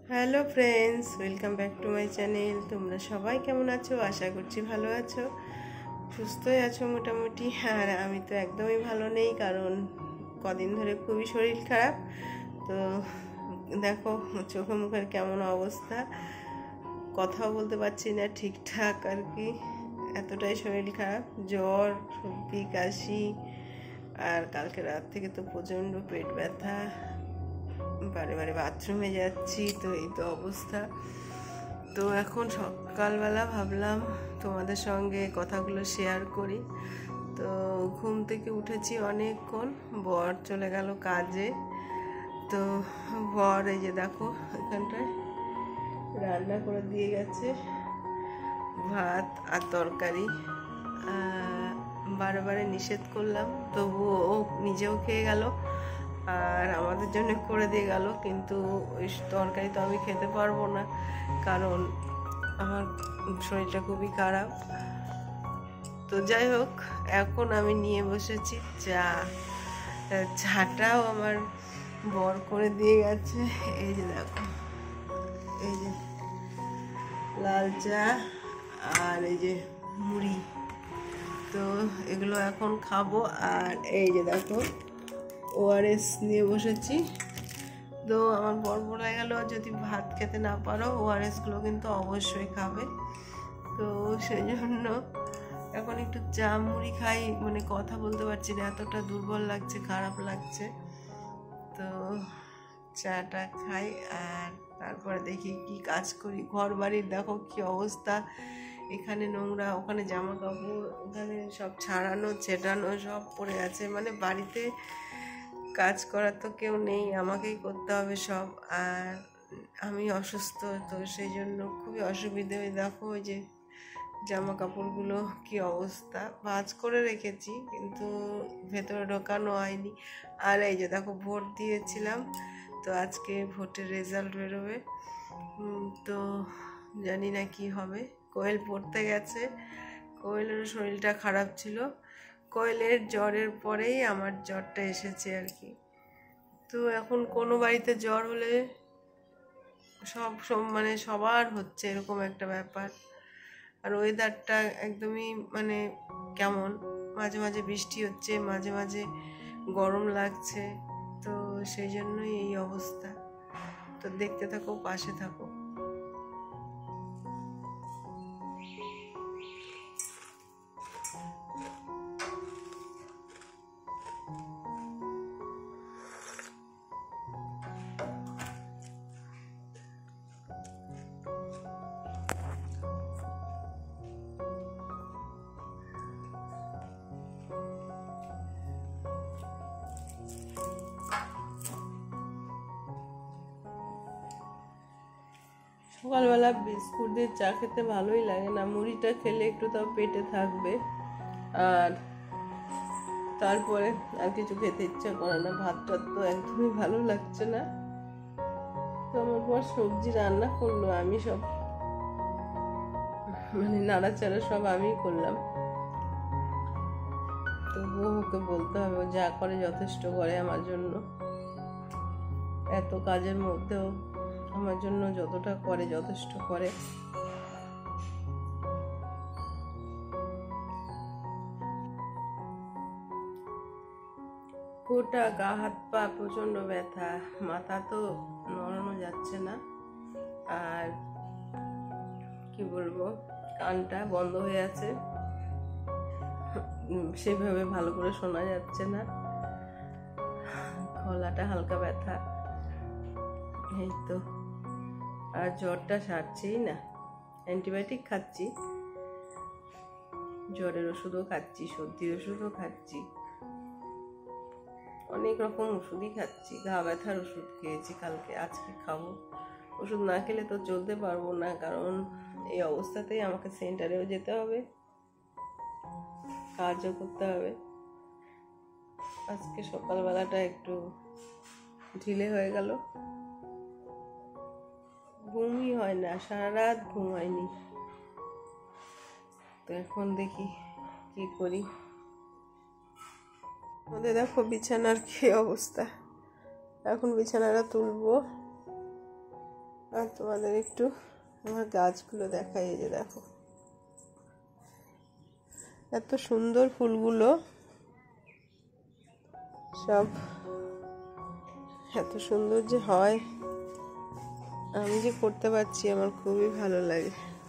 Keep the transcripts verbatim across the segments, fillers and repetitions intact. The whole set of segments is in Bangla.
Hello friends, welcome back to my channel. তোমরা সবাই কেমন আছো? আশা করছি ভালো আছো, সুস্থই আছো মোটামুটি। আর আমি তো একদমই ভালো নেই, কারণ কদিন ধরে খুবই শরীর খারাপ। তো দেখো চোখে মুখের কেমন অবস্থা, কথাও বলতে পারছি না ঠিকঠাক আর কি, এতটাই শরীর খারাপ। জ্বর, সর্দি, কাশি, আর কালকে রাত থেকে তো প্রচণ্ড পেট ব্যথা, বারে বারে বাথরুমে যাচ্ছি, তো এই তো অবস্থা। তো এখন সকালবেলা ভাবলাম তোমাদের সঙ্গে কথাগুলো শেয়ার করি। তো ঘুম থেকে উঠেছি অনেকক্ষণ, বর চলে গেল কাজে। তো বর এই যে দেখো এখানটায় রান্না করে দিয়ে গেছে, ভাত আর তরকারি। বারে বারে নিষেধ করলাম, তবুও ও নিজেও খেয়ে গেল আর আমাদের জন্য করে দিয়ে গেল। কিন্তু ওই তরকারি তো আমি খেতে পারবো না, কারণ আমার শরীরটা খুবই খারাপ। তো যাই হোক, এখন আমি নিয়ে বসেছি চা। চাটাও আমার বর করে দিয়ে গেছে। এই যে দেখো, এই যে লাল চা আর এই যে মুড়ি, তো এগুলো এখন খাবো। আর এই যে দেখো ওআরএস নিয়ে বসেছি। তো আমার বর বলে গেল, যদি ভাত খেতে না পারো ওআরএসগুলো কিন্তু অবশ্যই খাবে। তো সেই জন্য এখন একটু চা মুড়ি খাই, মানে কথা বলতে পারছি না, এতটা দুর্বল লাগছে, খারাপ লাগছে। তো চাটা খাই আর তারপরে দেখি কি কাজ করি। ঘর বাড়ির দেখো কি অবস্থা, এখানে নোংরা, ওখানে জামা কাপড়, ওখানে সব ছাড়ানো ছেটানো সব পড়ে আছে। মানে বাড়িতে কাজ করার তো কেউ নেই, আমাকেই করতে হবে সব। আর আমি অসুস্থ, তো সেই জন্য খুবই অসুবিধে। ওই দেখো ওই যে জামা কাপড়গুলো কি অবস্থা, ভাঁজ করে রেখেছি কিন্তু ভেতরে ঢোকানো হয়নি। আর এই যে দেখো ভোট দিয়েছিলাম, তো আজকে ভোটের রেজাল্ট বেরোবে। তো জানি না কি হবে। কোয়েল পড়তে গেছে, কোয়েলেরও শরীরটা খারাপ ছিল। কোয়েলের জ্বরের পরেই আমার জ্বরটা এসেছে আর কি। তো এখন কোনো বাড়িতে জ্বর হলে সব সব মানে সবার হচ্ছে এরকম একটা ব্যাপার। আর ওয়েদারটা একদমই মানে কেমন, মাঝে মাঝে বৃষ্টি হচ্ছে, মাঝে মাঝে গরম লাগছে। তো সেই জন্যই এই অবস্থা। তো দেখতে থাকো, পাশে থাকো। সকালবেলা বিস্কুট দিয়ে চা খেতে ভালোই লাগে না, মুড়িটা খেলে একটু তাও পেটে থাকবে, আর তারপরে আর কিছু খেতে ইচ্ছা করে না। ভাতটা তো একদমই ভালো লাগছে না। তো আমার পর সবজি রান্না করলো, আমি সব মানে নাড়াচাড়া সব আমি করলাম। তবুও ওকে বলতে হবে, ও যা করে যথেষ্ট করে আমার জন্য। এত কাজের মধ্যেও আমার জন্য যতটা করে যথেষ্ট করে। গোটা গা হাত পা প্রচন্ড ব্যথা, মাথা তো নড়ানো যাচ্ছে না, আর কি বলবো, কানটা বন্ধ হয়ে আছে, সেভাবে ভালো করে শোনা যাচ্ছে না, গলাটা হালকা ব্যথা, এই তো। আর জ্বরটা সারছেই না, অ্যান্টিবায়োটিক খাচ্ছি, জ্বরের ওষুধও খাচ্ছি, সর্দির ওষুধও খাচ্ছি, অনেক রকম ওষুধই খাচ্ছি। গা ব্যথার ওষুধ খেয়েছি কালকে, আজকে খাবো। ওষুধ না খেলে তো চলতে পারবো না, কারণ এই অবস্থাতেই আমাকে সেন্টারেও যেতে হবে, কাজও করতে হবে। আজকে সকালবেলাটা একটু ঢিলে হয়ে গেল, ঘুমই হয় না, সারা রাত ঘুম হয়নি। তো এখন দেখি কি করি। আমাদের দেখো বিছানার কি অবস্থা, এখন বিছানাটা তুলবো। আর আর তোমাদের একটু আমার গাছগুলো দেখাই। এই যে দেখো এত সুন্দর ফুলগুলো, সব এত সুন্দর যে হয়, আমি যে করতে পারছি আমার খুবই ভালো লাগে।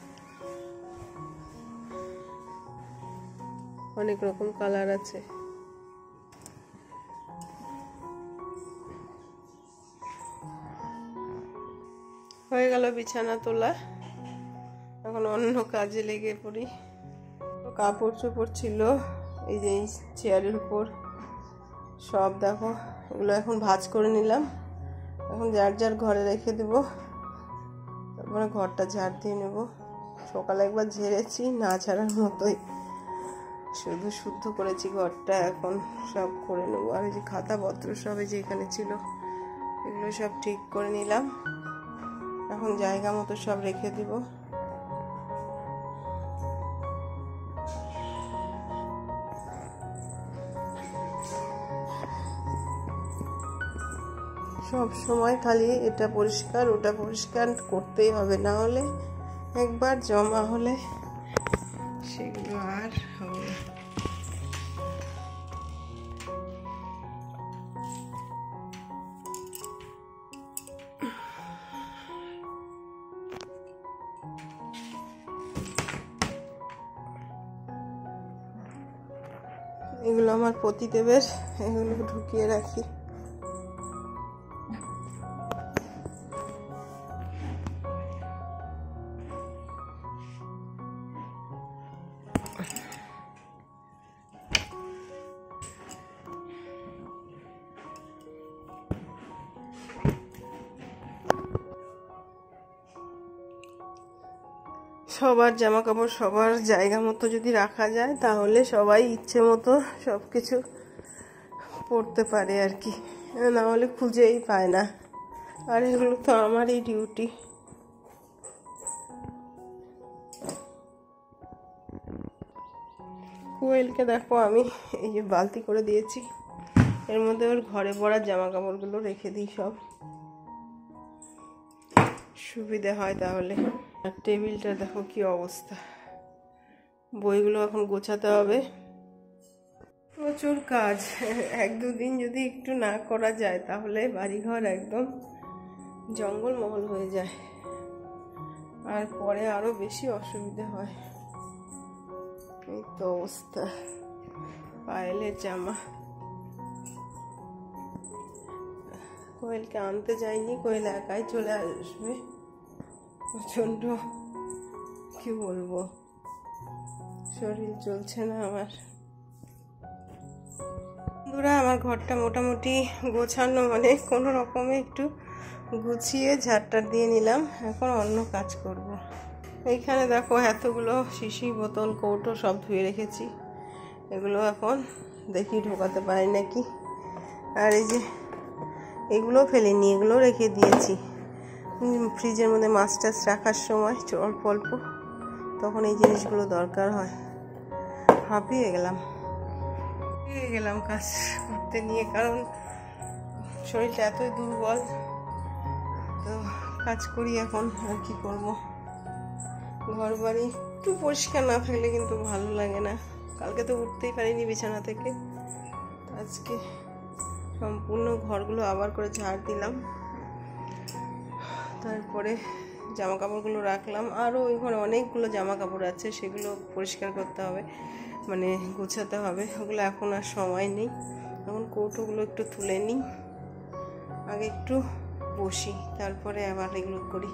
অনেক রকম কালার আছে। হয়ে গেল বিছানা তোলা, এখন অন্য কাজে লেগে পড়ি। কাপড় চোপড় ছিল এই যে এই চেয়ারের উপর, সব দেখো এগুলো এখন ভাঁজ করে নিলাম। এখন যার যার ঘরে রেখে দেব, তারপরে ঘরটা ঝাড় দিয়ে নেব। সকালে একবার ঝেড়েছি, না ঝাড়ার মতোই, শুধু শুদ্ধ করেছি ঘরটা। এখন সব করে নেবো। আর এই যে খাতাপত্র সব এই যে এখানে ছিল, এগুলো সব ঠিক করে নিলাম। এখন জায়গা মতো সব রেখে দিব। সব সময় খালি এটা পরিষ্কার ওটা পরিষ্কার করতেই হবে, না হলে একবার জমা হলে সেগুলো আর হবে না। এগুলো আমার পতিদেবের, এগুলো ঢুকিয়ে রাখি। সবার জামা কাপড় সবার জায়গা মতো যদি রাখা যায়, তাহলে সবাই ইচ্ছে মতো সব কিছু পড়তে পারে আর কি, না হলে খুঁজেই পায় না। আর এগুলো তো আমারই ডিউটি। কোয়েলকে দেখো আমি এই যে বালতি করে দিয়েছি, এর মধ্যে ওর ঘরে পড়ার জামা কাপড়গুলো রেখে দিই, সব সুবিধা হয় তাহলে। আর টেবিলটা দেখো কি অবস্থা, বইগুলো এখন গোছাতে হবে। প্রচুর কাজ, এক দুদিন যদি একটু না করা যায় তাহলে বাড়িঘর একদম জঙ্গলমহল হয়ে যায়, আর পরে আরো বেশি অসুবিধা হয়। এই তো অবস্থা। পায়েলের জামা কোয়েলকে আনতে যাইনি, কোয়েল একাই চলে আসবে। প্রচন্ড কি বলবো, শরীর চলছে না আমার। বন্ধুরা আমার ঘরটা মোটামুটি গোছানো, মানে কোনো রকমে একটু গুছিয়ে ঝাড়টা দিয়ে নিলাম। এখন অন্য কাজ করব। এইখানে দেখো এতগুলো শিশি বোতল কৌটো সব ধুয়ে রেখেছি, এগুলো এখন দেখি ঢোকাতে পারি নাকি। আর এই যে এগুলো ফেলিনি, এগুলো রেখে দিয়েছি ফ্রিজের মধ্যে মাছ টাছ রাখার সময় অল্প অল্প, তখন এই জিনিসগুলো দরকার হয়। হাঁপিয়ে গেলাম হাঁপিয়ে গেলাম কাজ করতে নিয়ে, কারণ শরীরটা এতই দুর্বল। তো কাজ করি এখন, আর কি করবো। ঘর বাড়ি একটু পরিষ্কার না থাকলে কিন্তু ভালো লাগে না। কালকে তো উঠতেই পারিনি বিছানা থেকে, আজকে সম্পূর্ণ ঘরগুলো আবার করে ঝাড় দিলাম, তারপরে জামা কাপড়গুলো রাখলাম। আরও ওই ঘরে অনেকগুলো জামা কাপড় আছে, সেগুলো পরিষ্কার করতে হবে, মানে গোছাতে হবে। ওগুলো এখন আর সময় নেই, এখন কৌটোগুলো একটু তুলে নিই, আগে একটু বসি, তারপরে আবার এগুলো করি।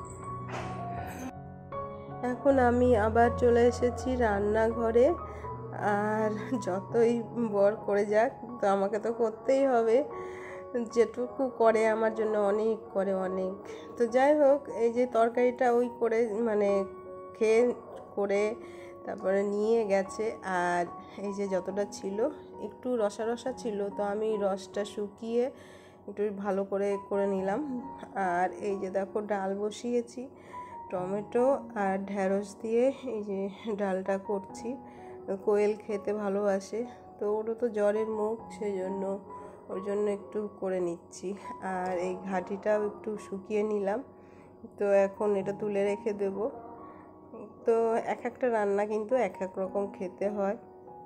এখন আমি আবার চলে এসেছি রান্নাঘরে। আর যতই বর করে যাক, তো আমাকে তো করতেই হবে। যেটুকু করে আমার জন্য অনেক করে, অনেক। তো যাই হোক, এই যে তরকারিটা ওই করে মানে খেয়ে করে তারপরে নিয়ে গেছে। আর এই যে যতটা ছিল একটু রসা রসা ছিল, তো আমি রসটা শুকিয়ে একটু ভালো করে করে নিলাম। আর এই যে দেখো ডাল বসিয়েছি, টমেটো আর ঢ্যাঁড়স দিয়ে এই যে ডালটা করছি। কোয়েল খেতে ভালোবাসে, তো ওরও তো জ্বরের মুখ, সেই জন্য ওর জন্য একটু করে নিচ্ছি। আর এই ঘাটিটাও একটু শুকিয়ে নিলাম, তো এখন এটা তুলে রেখে দেব। তো এক একটা রান্না কিন্তু এক এক রকম খেতে হয়।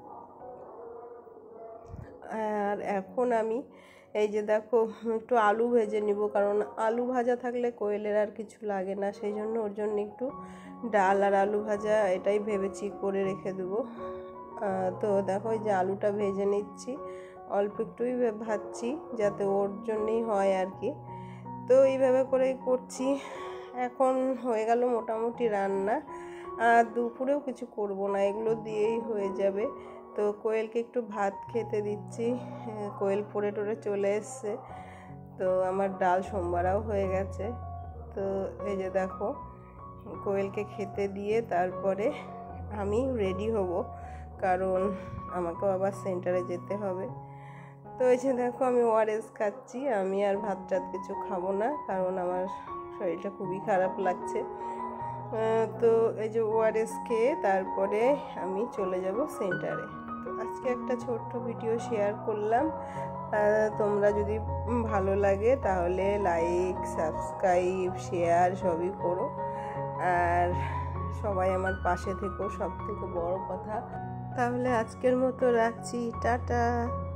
আর এখন আমি এই যে দেখো একটু আলু ভেজে নিব, কারণ আলু ভাজা থাকলে কোয়েলের আর কিছু লাগে না, সেই জন্য ওর জন্য একটু ডাল আর আলু ভাজা এটাই ভেবেছি করে রেখে দেবো। তো দেখো এই যে আলুটা ভেজে নিচ্ছি, অল্প একটুই ভাজছি যাতে ওর জন্যই হয় আর কি। তো এইভাবে করেই করছি। এখন হয়ে গেল মোটামুটি রান্না, আর দুপুরেও কিছু করব না, এগুলো দিয়েই হয়ে যাবে। তো কোয়েলকে একটু ভাত খেতে দিচ্ছি, কোয়েল পড়ে টরে চলে এসছে। তো আমার ডাল সোমবারাও হয়ে গেছে। তো এই যে দেখো কোয়েলকে খেতে দিয়ে তারপরে আমি রেডি হব, কারণ আমাকেও আবার সেন্টারে যেতে হবে। তো এই যে দেখো আমি ওআরএস খাচ্ছি, আমি আর ভাত টাত কিছু খাবো না, কারণ আমার শরীরটা খুবই খারাপ লাগছে। তো এই যে ওআরএস খেয়ে তারপরে আমি চলে যাব সেন্টারে। তো আজকে একটা ছোট্ট ভিডিও শেয়ার করলাম, তোমরা যদি ভালো লাগে তাহলে লাইক সাবস্ক্রাইব শেয়ার সবই করো, আর সবাই আমার পাশে থেকো, সব থেকে বড় কথা। তাহলে আজকের মতো রাখছি, টাটা।